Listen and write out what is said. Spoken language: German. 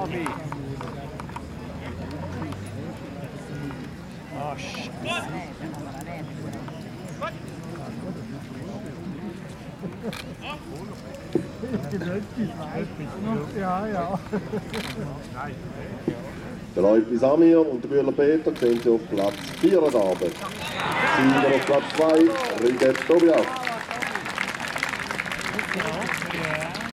Oh, shit. Ja, ja. Der Leutli Samir und der Bühler Peter sehen Sie auf Platz 4 heute Abend. Sieger auf Platz 2, Riget Tobias.